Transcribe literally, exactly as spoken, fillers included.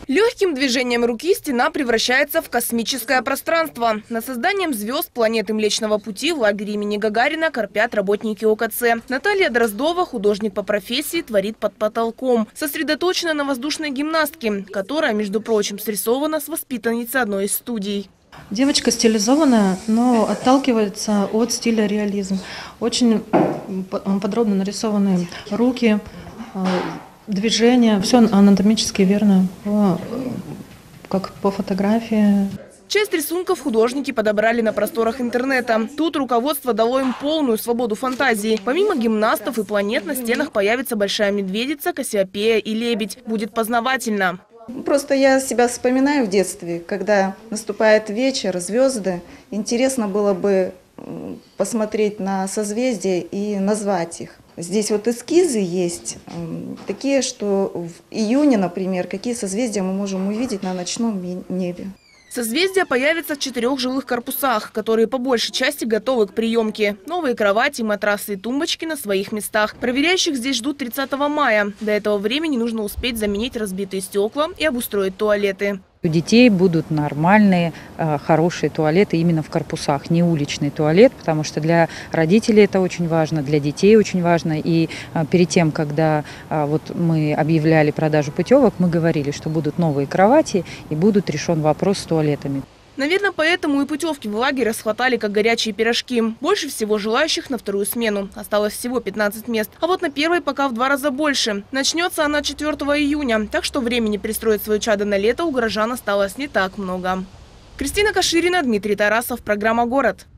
Легким движением руки стена превращается в космическое пространство. Над созданием звезд планеты Млечного Пути в лагере имени Гагарина корпят работники ОКЦ. Наталья Дроздова, художник по профессии, творит под потолком. Сосредоточена на воздушной гимнастке, которая, между прочим, срисована с воспитанницей одной из студий. Девочка стилизованная, но отталкивается от стиля реализм. Очень подробно нарисованы руки, движения, все анатомически верно, как по фотографии. Часть рисунков художники подобрали на просторах интернета. Тут руководство дало им полную свободу фантазии. Помимо гимнастов и планет на стенах появится большая медведица, Кассиопея и лебедь. Будет познавательно. Просто я себя вспоминаю в детстве, когда наступает вечер, звезды. Интересно было бы посмотреть на созвездия и назвать их. Здесь вот эскизы есть такие, что в июне, например, какие созвездия мы можем увидеть на ночном небе. Созвездия появятся в четырех жилых корпусах, которые по большей части готовы к приемке. Новые кровати, матрасы и тумбочки на своих местах. Проверяющих здесь ждут тридцатого мая. До этого времени нужно успеть заменить разбитые стекла и обустроить туалеты. У детей будут нормальные, хорошие туалеты именно в корпусах, не уличный туалет, потому что для родителей это очень важно, для детей очень важно. И перед тем, когда вот мы объявляли продажу путевок, мы говорили, что будут новые кровати и будут решен вопрос с туалетами. Наверное, поэтому и путевки в лагерь расхватали как горячие пирожки. Больше всего желающих на вторую смену. Осталось всего пятнадцать мест. А вот на первой пока в два раза больше. Начнется она четвёртого июня. Так что времени пристроить свое чадо на лето у горожан осталось не так много. Кристина Каширина, Дмитрий Тарасов. Программа «Город».